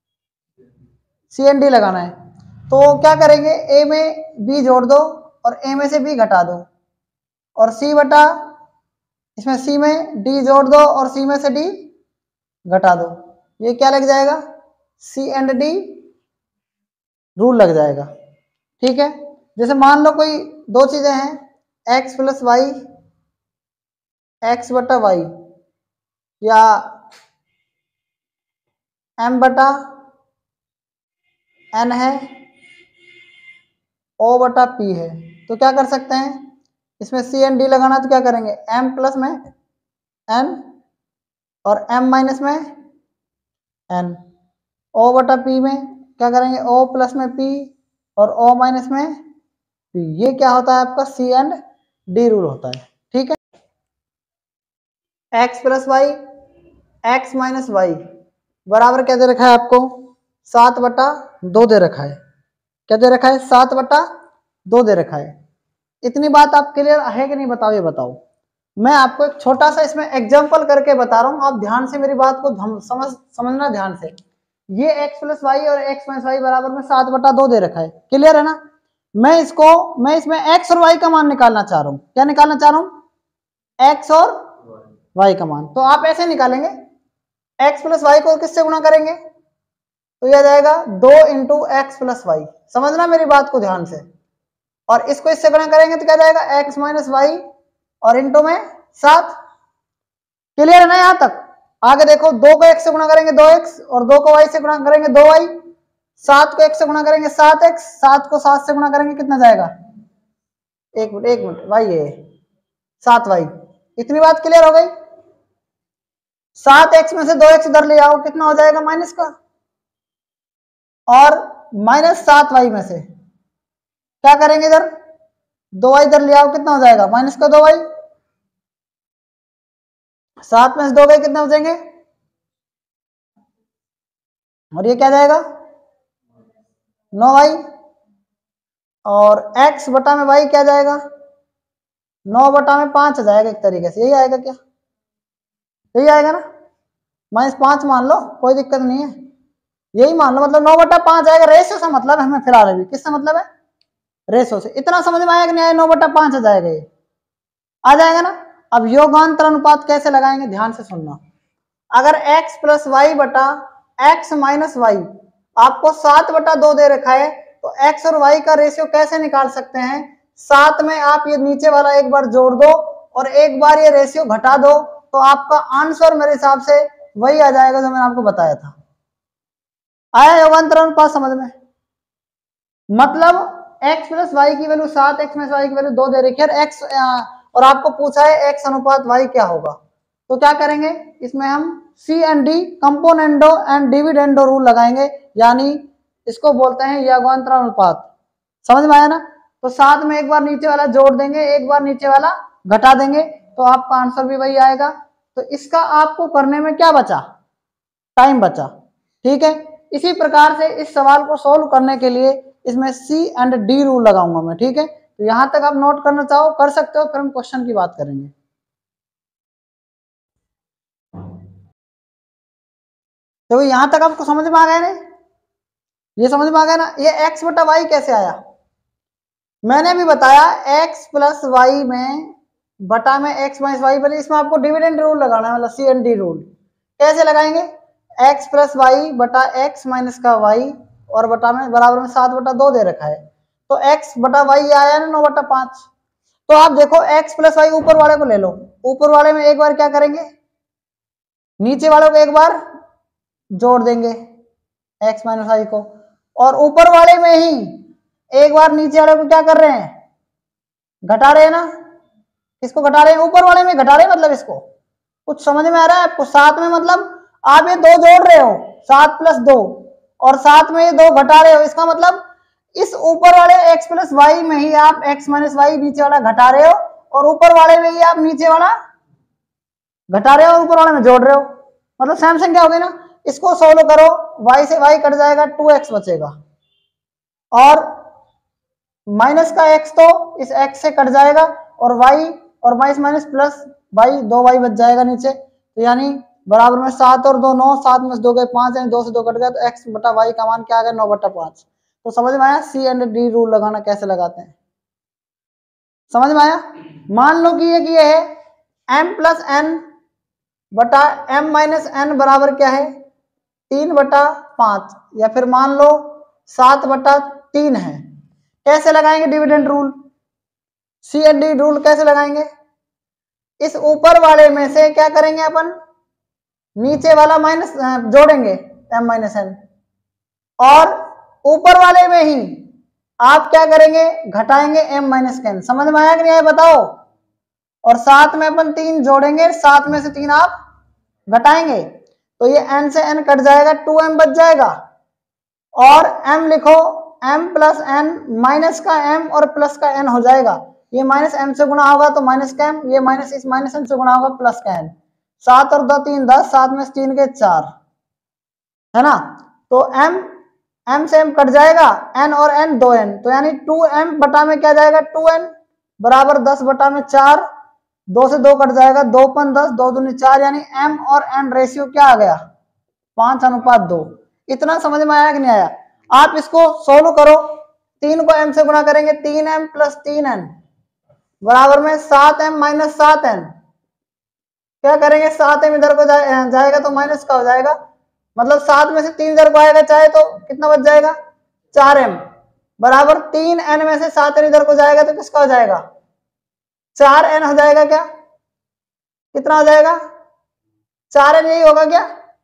c एंड d लगाना है। तो क्या करेंगे? a में b जोड़ दो और a में से b घटा दो, और c बटा, इसमें c में d जोड़ दो और c में से d घटा दो। ये क्या लग जाएगा? c एंड d रूल लग जाएगा। ठीक है, जैसे मान लो कोई दो चीजें हैं, एक्स प्लस वाई, एक्स बटा वाई, या एम बटा एन है, ओ बटा पी है, तो क्या कर सकते हैं, इसमें सी एन डी लगाना, तो क्या करेंगे, एम प्लस में एन और एम माइनस में एन, ओ बटा पी में क्या करेंगे, ओ प्लस में पी और ओ माइनस में पी। ये क्या होता है आपका सी एंड डी रूल होता है। ठीक है, x plus y, x minus y बराबर क्या दे रखा है आपको, 7/2 दे रखा है। क्या दे रखा है, 7/2 दे रखा है। इतनी बात आप क्लियर है कि नहीं, बताओ, ये बताओ। मैं आपको एक छोटा सा इसमें एग्जांपल करके बता रहा हूं, आप ध्यान से मेरी बात को समझना ध्यान से। ये एक्स प्लस वाई और एक्स माइनस वाई बराबर में 7/2 दे रखा है, क्लियर है ना। मैं इसमें एक्स और वाई का मान निकालना चाह रहा हूं। क्या निकालना चाह रहा हूं, एक्स और वाई का मान। तो आप ऐसे निकालेंगे, एक्स प्लस वाई को किससे गुणा करेंगे, तो यह जाएगा 2 इंटू एक्स प्लस वाई। समझना मेरी बात को ध्यान से। और इसको इससे गुणा करेंगे तो क्या जाएगा, एक्स माइनस वाई और इंटू में 7। क्लियर है ना यहां तक। आगे देखो, 2 को x से गुणा करेंगे 2x और 2 को y से गुणा करेंगे 2y, 7 को x से गुणा करेंगे 7x, 7 को 7 से गुणा करेंगे कितना जाएगा, एक मिनट y है 7y। इतनी बात क्लियर हो गई। 7x में से 2x इधर ले आओ, कितना हो जाएगा माइनस का, और माइनस 7y में से क्या करेंगे, इधर 2y इधर ले आओ, कितना हो जाएगा माइनस का 2y। 7 में से 2 गए, कितना बचेंगे, और ये क्या जाएगा 9y, और x बटा में y क्या जाएगा, 9/5 आ जाएगा। एक तरीके से यही आएगा, क्या यही आएगा ना, -5 मान लो, कोई दिक्कत नहीं है, यही मान लो, मतलब 9/5 आएगा। रेशो से मतलब है हमें फिलहाल, अभी किससे मतलब है, रेशो से। इतना समझ में आया कि नहीं आया, 9/5 आ जाएगा, ये आ जाएगा ना। अब योगांतर अनुपात कैसे लगाएंगे, ध्यान से सुनना। अगर x प्लस वाई बटा एक्स माइनस वाई आपको 7/2 दे रखा है, तो x और y का रेशियो कैसे निकाल सकते हैं, 7 में आप ये नीचे वाला एक बार जोड़ दो और एक बार ये रेशियो घटा दो, तो आपका आंसर मेरे हिसाब से वही आ जाएगा जो मैंने आपको बताया था। आया योगांतर अनुपात समझ में, मतलब x प्लस वाई की वैल्यू 7, x माइनस वाई की वैल्यू 2 दे रखी है, x और आपको पूछा है x अनुपात y क्या होगा, तो क्या करेंगे, इसमें हम C and D componendo and dividendo rule लगाएंगे, यानी इसको बोलते हैं योगांतर अनुपात। समझ में आया ना। तो 7 में एक बार नीचे वाला जोड़ देंगे, एक बार नीचे वाला घटा देंगे, तो आपका आंसर भी वही आएगा। तो इसका आपको करने में क्या बचा, टाइम बचा। ठीक है, इसी प्रकार से इस सवाल को सोल्व करने के लिए इसमें सी एंड डी रूल लगाऊंगा मैं। ठीक है, तो यहां तक आप नोट करना चाहो कर सकते हो, फिर हम क्वेश्चन की बात करेंगे। तो यहां तक आपको समझ में आ गया ना, ये समझ में आ गया ना। ये x बटा वाई कैसे आया, मैंने भी बताया, x प्लस वाई में बटा में x माइनस वाई बने, इसमें आपको डिविडेंड रूल लगाना है, मतलब सी एंड डी रूल। कैसे लगाएंगे, x प्लस वाई बटा x माइनस का y और बटा में बराबर में 7/2 दे रखा है, तो x बटा वाई आया ना 9/5। तो आप देखो x प्लस वाई ऊपर वाले को ले लो, ऊपर वाले में एक बार क्या करेंगे, नीचे वाले को एक बार जोड़ देंगे x माइनस वाई को, और ऊपर वाले में ही एक बार नीचे वाले को क्या कर रहे हैं, घटा रहे हैं ना। किसको घटा रहे हैं, ऊपर वाले में घटा रहे हैं, मतलब इसको कुछ समझ में आ रहा है आपको। 7 में मतलब आप ये 2 जोड़ रहे हो, 7 + 2, और 7 में ये 2 घटा रहे हो, इसका मतलब इस ऊपर वाले x प्लस वाई में ही आप x माइनस वाई नीचे वाला घटा रहे हो, और ऊपर वाले में ही आप नीचे वाला घटा रहे हो और ऊपर वाले में जोड़ रहे हो, मतलब सेम संख्या हो गई ना। इसको सोल्व करो, y से y कट जाएगा, 2x बचेगा, और माइनस का x तो इस x से कट जाएगा, और y और minus minus plus y 2y बच जाएगा नीचे, तो यानी बराबर में 7 और 2 9, 7 में से 2 गए 5, यानी 2 से 2 कट गया, तो x बटा y का मान क्या आ गया, 9/5। तो समझ में आया सी एंड डी रूल लगाना कैसे लगाते हैं, समझ में आया। मान लो कि ये है m प्लस n बटा m माइनस n बराबर क्या है, 3/5, या फिर मान लो 7/3 है। कैसे लगाएंगे डिविडेंड रूल, CND रूल कैसे लगाएंगे? इस ऊपर वाले में से क्या करेंगे अपन, नीचे वाला माइनस जोड़ेंगे m-n, और ऊपर वाले में ही आप क्या करेंगे, घटाएंगे m-n। समझ में आया कि नहीं आया बताओ? और साथ में अपन 3 जोड़ेंगे, 7 में से 3 आप घटाएंगे, तो ये n से n कट जाएगा, 2m बच जाएगा। और m लिखो, m प्लस n, माइनस का m और प्लस का n हो जाएगा। ये माइनस m से गुणा होगा तो माइनस का m, ये माइनस इस माइनस m से गुणा होगा प्लस का n। 7 और 2 3 10, 7 में से 3 के 4 है ना। तो m से m कट जाएगा, n और n 2n, तो यानी 2m बटा में क्या जाएगा, 2n बराबर 10/4। 2 से 2 कट जाएगा, 2×5 = 10, 2 दूनी 4, यानी m और n रेशियो क्या आ गया, 5:2। इतना समझ में आया कि नहीं आया? आप इसको सोल्व करो, 3 को m से गुणा करेंगे, 3m + 3n बराबर में 7m - 7n। क्या करेंगे, 7m इधर को जाएगा तो माइनस का हो जाएगा, मतलब 7 में से 3 इधर को आएगा चाहे तो कितना बच जाएगा, 4m बराबर 3n में से 7n इधर को जाएगा तो किसका हो जाएगा, 4n हो जाएगा। क्या कितना हो जाएगा, 4n यही होगा क्या?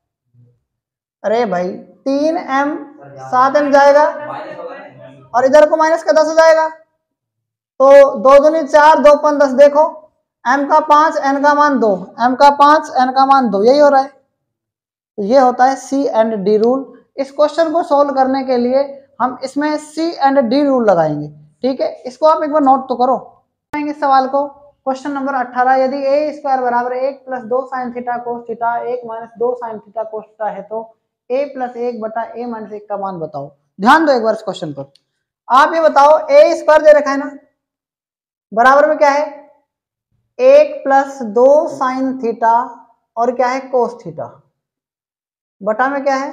अरे भाई 3m 7n जाएगा और इधर को माइनस का 10 हो जाएगा, तो 2 दूनी 4, 2×5 = 10। देखो m का 5, n का मान 2, m का 5, n का मान 2, यही हो रहा है। तो ये होता है C&D रूल। इस क्वेश्चन को सोल्व करने के लिए हम इसमें C&D रूल लगाएंगे, ठीक है। इसको आप एक बार नोट तो करो। इस सवाल को, क्वेश्चन नंबर 18, यदि a² = 1 + 2 sin theta cos theta 1 - 2 sin theta cos theta है तो a + 1/a - 1 का मान बताओ। ध्यान दो एक बार इस क्वेश्चन पर। आप ये बताओ, a² दे रखा है ना, बराबर में क्या है, 1 + 2 sin थीटा और क्या है, cos थीटा, बटा में क्या है,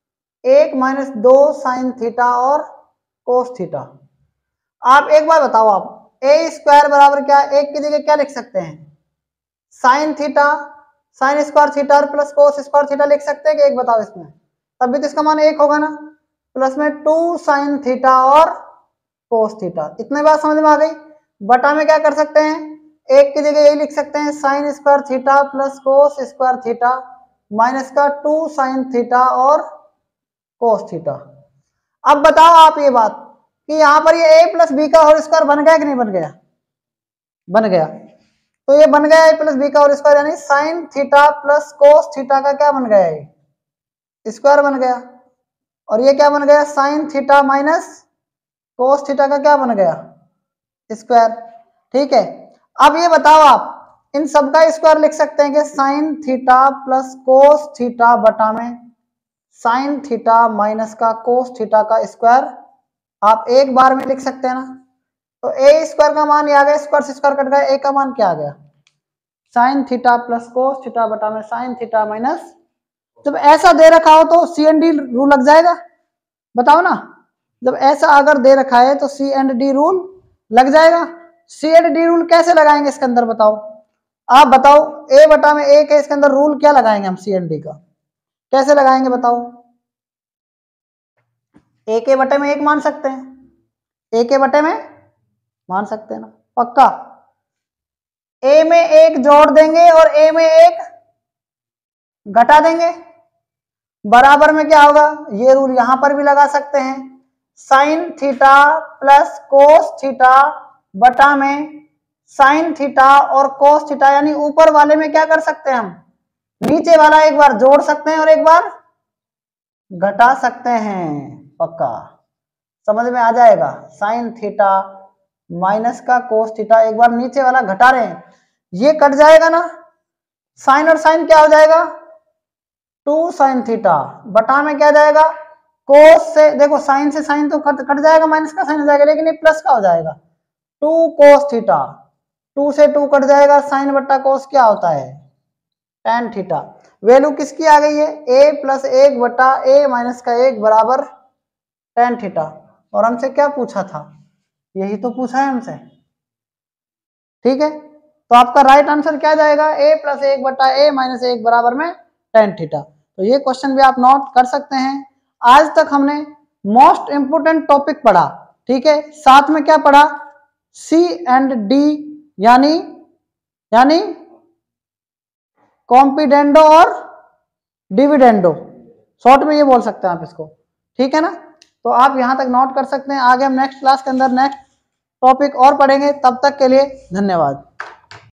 1 - 2 sin थीटा और cos थीटा। आप एक बार बताओ, आप a² बराबर क्या, एक की जगह क्या लिख सकते हैं, sin थीटा, sin² थीटा और प्लस cos² थीटा लिख सकते हैं कि एक बताओ इसमें, तब भी तो इसका मान 1 होगा ना, प्लस में 2 sin थीटा और cos थीटा। इतने बात समझ में आ गई। बटा में क्या कर सकते हैं, एक की जगह यही लिख सकते हैं, sin² theta plus cos² theta minus का 2 sin थीटा और cos थीटा। अब बताओ आप ये बात कि यहां पर ये a + b का होल स्क्वायर बन गया कि नहीं बन गया, बन गया। तो ये बन गया a + b का होल स्क्वायर, यानी sin theta plus cos theta का क्या बन गया, ये स्क्वायर बन गया। और ये क्या बन गया, sin theta minus cos theta का क्या बन गया, स्क्वायर, ठीक है। अब ये बताओ, आप इन सब का स्क्वायर लिख सकते हैं कि sin theta plus cos theta बटा में sin थीटा माइनस का cos थीटा का स्क्वायर आप एक बार में लिख सकते हैं ना। तो a² का मान आ गया, स्क्वायर से स्क्वायर कट गया, a का मान क्या आ गया, sin theta plus cos theta बटा में sin थीटा माइनस। जब ऐसा दे रखा हो तो C&D रूल लग जाएगा, बताओ ना। जब ऐसा अगर दे रखा है तो C&D रूल लग जाएगा। C&D रूल कैसे लगाएंगे इसके अंदर बताओ, आप बताओ। a बटा में 1 है, इसके अंदर रूल क्या लगाएंगे हम C&D का, कैसे लगाएंगे बताओ। 1 बटे में 1 मान सकते हैं, 1 बटे में मान सकते हैं ना, पक्का। a में 1 जोड़ देंगे और a में 1 घटा देंगे, बराबर में क्या होगा, ये रूल यहां पर भी लगा सकते हैं, sin theta plus cos theta बटा में sin थीटा और cos थीटा, यानी ऊपर वाले में क्या कर सकते हैं हम, नीचे वाला एक बार जोड़ सकते हैं और एक बार घटा सकते हैं, पक्का समझ में आ जाएगा। sin थीटा माइनस का cos थीटा, एक बार नीचे वाला घटा रहे हैं, ये कट जाएगा ना, sin और sin क्या हो जाएगा, 2 sin थीटा बटा में क्या जाएगा, cos से, देखो sin से sin तो कट जाएगा, माइनस का sin हो जाएगा, लेकिन ये प्लस का हो जाएगा, 2 cos थीटा, 2 से 2 कट जाएगा, sin बट्टा cos क्या होता है, tan थीटा। वैल्यू किसकी आ गई है, a + 1 बटा a माइनस का 1 बराबर tan थीटा। और हमसे क्या पूछा था, यही तो पूछा है हमसे, ठीक है। तो आपका राइट आंसर क्या जाएगा, a + 1 बटा a माइनस 1 बराबर में tan थीटा। तो ये क्वेश्चन भी आप नोट कर सकते हैं। आज तक हमने मोस्ट इंपोर्टेंट टॉपिक पढ़ा, ठीक है। साथ में क्या पढ़ा, सी एंड डी यानी कॉम्पिडेंडो और डिविडेंडो, शॉर्ट में ये बोल सकते हैं आप इसको, ठीक है ना। तो आप यहां तक नोट कर सकते हैं। आगे हम नेक्स्ट क्लास के अंदर नेक्स्ट टॉपिक और पढ़ेंगे। तब तक के लिए धन्यवाद।